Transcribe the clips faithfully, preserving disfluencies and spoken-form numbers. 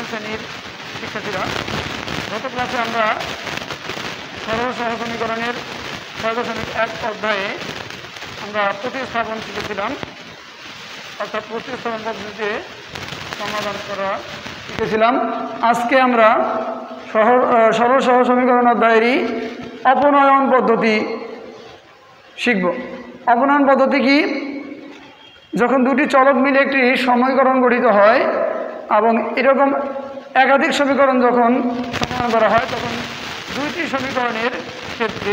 শ্রেণীর শিক্ষার্থীরা, গত ক্লাসে আমরা সরল সহজ সমীকরণের ছয় দশমিক এক অধ্যায়ে আমরা প্রতিস্থাপন শিখেছিলাম, অর্থাৎ প্রতিস্থাপন পদ্ধতিতে সমাধান করা শিখেছিলাম। আজকে আমরা সরল সহজ সমীকরণ অধ্যায়েরই অপনয়ন পদ্ধতি শিখব। অপনয়ন পদ্ধতি কি? যখন দুটি চলক মিলে একটি সমীকরণ গঠিত হয় এবং এরকম একাধিক সমীকরণ যখন সমাধান করা হয়, তখন দুইটি সমীকরণের ক্ষেত্রে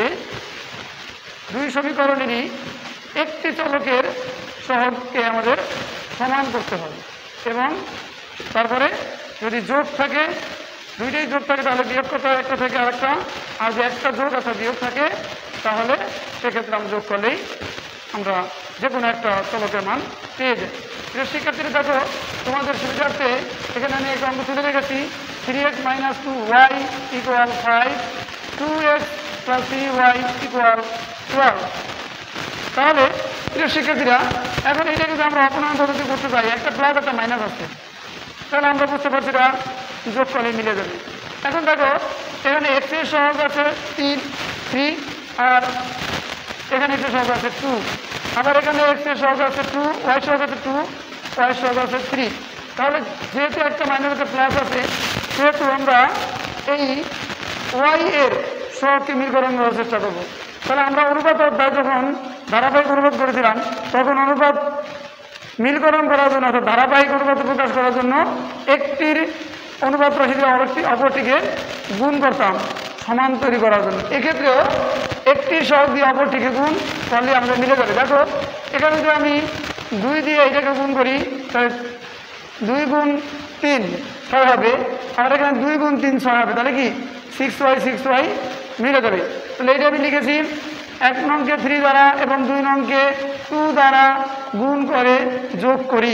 দুই সমীকরণেরই একটি চলকের সহগকে আমাদের সমান করতে হবে, এবং তারপরে যদি যোগ থাকে, দুইটাই যোগ থাকে, তাহলে বিয়োগ করতে হয় একটা থেকে আরেকটা, আর যদি একটা যোগ অথবা বিয়োগ থাকে তাহলে সেক্ষেত্রে আমরা যোগ করলেই আমরা যে কোনো একটা চলকের মান পেয়ে যাই। প্রিয় শিক্ষার্থীরা, দেখো তোমাদের সুবিধার্থে এখানে আমি একটা অঙ্ক তুলে রেখেছি। Three X minus two Y equal five, two X plus three Y equal twelve. তাহলে প্রিয় শিক্ষার্থীরা, এখন এটা যদি আমরা অপনয়ন পদ্ধতি করতে চাই, একটা প্লাস একটা মাইনাস আছে, তাহলে আমরা বুঝতে পারছি না যোগ করলে মিলে যাবে। এখন দেখো এখানে এক্স এর সহগ আছে তিন থ্রি, আর এখানে এক্স এর সহগ আছে টু, আবার এখানে এক্স এর সহগ আছে টু, ওয়াই সহগ আছে টু, ওয়াই সহগ আছে থ্রি। তাহলে যেহেতু একটা মাইনাস একটা প্লাস আছে, সেহেতু আমরা এই ওয়াই এর সহগকে মিলকরণ করার চেষ্টা করবো। তাহলে আমরা অনুপাত অধ্যায় যখন ধারাবাহিক অনুপাত করেছিলাম, তখন অনুপাত মিলকরণ করার জন্য অর্থাৎ ধারাবাহিক অনুপাত প্রকাশ করার জন্য একটির অনুপাত রাশি দিয়ে অপরটি অপরটিকে গুণ করতাম সমান তৈরি করার জন্য। এক্ষেত্রেও একটির সহগ দিয়ে অপরটিকে গুণ করলে আমাদের মিলে যাবে। দেখো এখানে যদি আমি দুই দিয়ে এটাকে গুণ করি, তাহলে দুই গুণ তিন ছয় হবে, আর এখানে দুই গুণ তিন ছয় হবে, তাহলে কি সিক্স ওয়াই সিক্স ওয়াই মিলে যাবে। তাহলে এটা আমি লিখেছি এক নংকে থ্রি দ্বারা এবং দুই নংকে টু দ্বারা গুণ করে যোগ করি।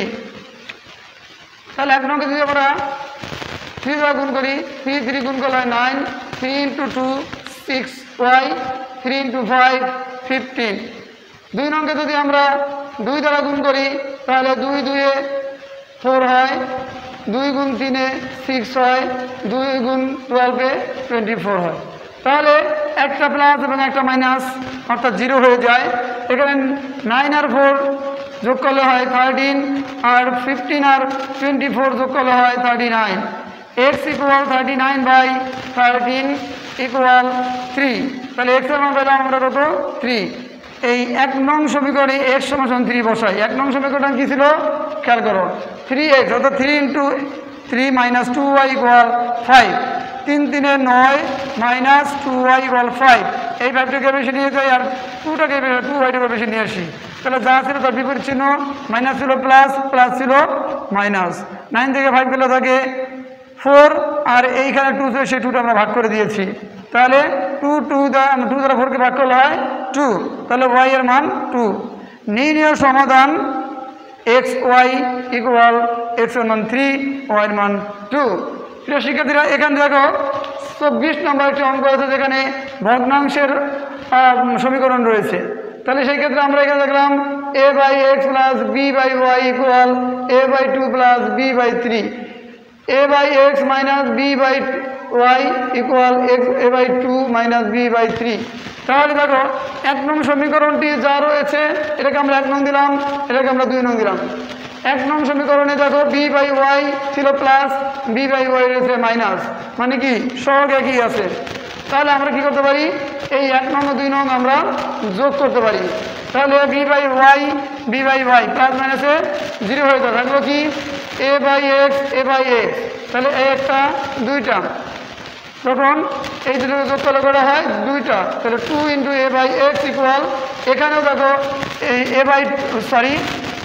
তাহলে এক নংকে যদি আমরা থ্রি দ্বারা গুণ করি, থ্রি থ্রি গুণ করলে হয় nine, three into two six Y, three into five fifteen. দুই নংকে যদি আমরা দুই দ্বারা গুণ করি, তাহলে দুই দুয়ে ফোর হয়, দুই গুণ তিনে সিক্স হয়, দুই গুণ টুয়েলভে টোয়েন্টি ফোর হয়। তাহলে একটা প্লাস এবং একটা মাইনাস অর্থাৎ জিরো হয়ে যায়। এখানে নাইন আর ফোর যোগ করলে হয় থার্টিন, আর ফিফটিন আর টোয়েন্টি ফোর যোগ করলে হয় thirty nine. X equal thirty nine by thirteen equal three. তাহলে এক্সের মান পেলাম আমরা কত? থ্রি। এই এক নং সমীকরণে এক্স সমান থ্রি বসাই। এক নং সমীকরণ কী ছিল খেয়াল করো, থ্রি এক্স অর্থাৎ three into three minus two Y equal five. তিন তিনে নয় minus two Y equal five. এই ফাইভটাকে বেশি নিয়ে যাই আর টুটাকে টু ওয়াইটাকে বেশি নিয়ে আসি। তাহলে যা ছিল তার বিপরীত চিহ্ন, মাইনাস ছিল প্লাস, প্লাস ছিল মাইনাস। নাইন থেকে ফাইভ গেলে থাকে ফোর, আর এইখানে টু ছিল সেই টুটা আমরা ভাগ করে দিয়েছি। তাহলে টু টু দ্বারা টু দ্বারা ফোরকে ভাগ করলে হয় টু, তাহলে ওয়াই এর মান টু। নির্ণয় সমাধান এক্স ওয়াই ইকুয়াল এক্স এর মান থ্রি, ওয়াই এর মান টু। প্রিয় শিক্ষার্থীরা, এখানে দেখো চব্বিশ নম্বর একটি অঙ্ক আছে যেখানে ভগ্নাংশের সমীকরণ রয়েছে। তাহলে সেই ক্ষেত্রে আমরা এখানে দেখলাম A by X plus B by Y equal A by two plus B by three, A by X minus B by Y equal X A by two minus B by three. তাহলে দেখো এক নং সমীকরণটি যা রয়েছে এটাকে আমরা এক নং দিলাম, এটাকে আমরা দুই নং দিলাম। এক নং সমীকরণে দেখো বি বাই ওয়াই ছিল প্লাস, বি বাই ওয়াই রয়েছে মাইনাস, মানে কি সহগ একই আছে। তাহলে আমরা কি করতে পারি, এই এক নং ও দুই নং আমরা যোগ করতে পারি। তাহলে B by Y B by Y plus মাইনাসে জিরো হয়ে যাবে, থাকলো কি A by X A by X. তাহলে এই একটা দুইটা, তখন এই দুটো যোগ করলে করা হয় দুইটা, তাহলে two into A by X equal, এখানেও দেখো এই A by sorry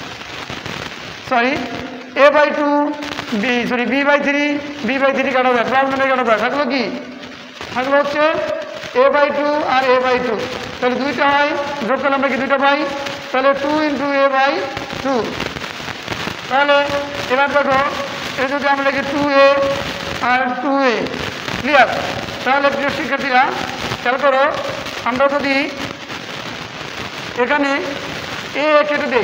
sorry A by two B sorry B by three, B by three কাটা যায়, প্লাস মানে কাটা যায়, থাকলো কি থাকলো হচ্ছে এ বাই টু আর এ বাই টু। তাহলে দুইটা হয়, যোগ করলে আমরা কি দুইটা পাই, তাহলে two into A by two. তাহলে এবার দেখো এটা যদি আমরা লিখি টু এ আর টু এ, ক্লিয়ার। তাহলে প্রিয় শিক্ষার্থীরা খেয়াল করো, আমরা যদি এখানে এ কেটে দিই,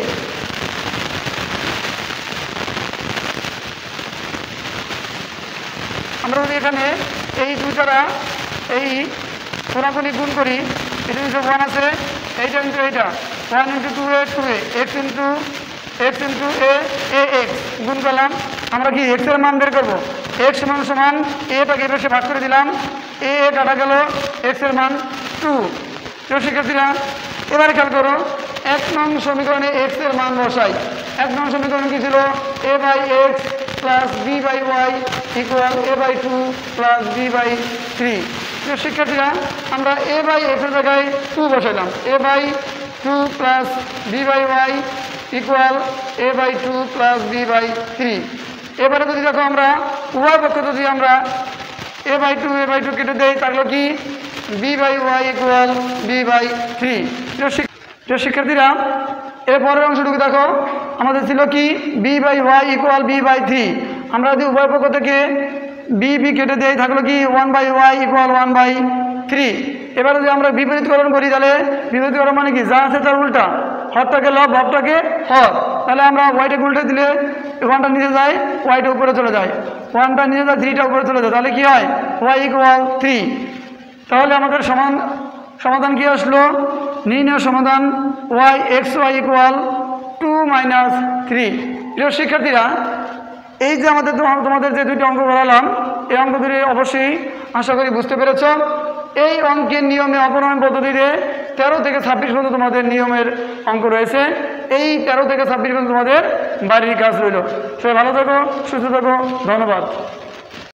আমরা যদি এখানে এই দুইটারা এই কোনাকুনি গুণ করি, এটা কিন্তু ওয়ান আছে, এইটা ইন্টু এইটা, one into two A two A X into X into A A X গুণ করলাম। আমরা কি এক্সের মান বের করবো, এক্স সমান সমান এটাকে এবার ভাগ করে দিলাম, এ এ কাটা গেল, এক্সের মান টু। প্রিয় শিক্ষার্থীরা এবারে খেয়াল করো, এক নং সমীকরণে এক্স এর মান বসাই। এক নং সমীকরণ কি ছিল, A by X plus B by Y equal A by two plus B by three. প্রিয় শিক্ষার্থীরা আমরা এ বাই এক্সের জায়গায় টু বসাইলাম, A by two plus B by Y equal A by two plus B by three. এবারে যদি দেখো আমরা উভয় পক্ষ যদি আমরা A by two A by two কেটে দেই, তাহলে কি B by Y equal B by three. প্রিয় শিক্ষার্থীরা এর পরের অংশটুকু দেখো, আমাদের ছিল কি B by Y equal B by three. আমরা যদি উভয় পক্ষ থেকে বি বি কেটে দেই, থাকলো কি one by Y equal one by three. এবার যদি আমরা বিপরীতকরণ করি, তাহলে বিপরীতকরণ মানে কি, যা আছে তার উল্টা, হরটাকে লব লবটাকে হর, তাহলে আমরা ওয়াইটাকে উল্টে দিলে ওয়ানটা নিচে যায়, ওয়াইটা উপরে চলে যায়, ওয়ানটা নিচে যায়, থ্রিটা উপরে চলে যায়, তাহলে কি হয় ওয়াই ইকুয়াল থ্রি। তাহলে আমাদের সমান সমাধান কি আসলো, নির্ণয় সমাধান y x y equal to minus three. প্রিয় শিক্ষার্থীরা এই যে আমাদের তোমাদের যে দুইটি অঙ্ক করালাম, এই অঙ্ক দুটি অবশ্যই আশা করি বুঝতে পেরেছ। এই অঙ্কের নিয়মে অপনয়ন পদ্ধতিতে তেরো থেকে ছাব্বিশ পর্যন্ত তোমাদের নিয়মের অঙ্ক রয়েছে। এই তেরো থেকে ছাব্বিশ পর্যন্ত তোমাদের বাড়ির কাজ রইল। সবাই ভালো থাকো, সুস্থ থাকো, ধন্যবাদ।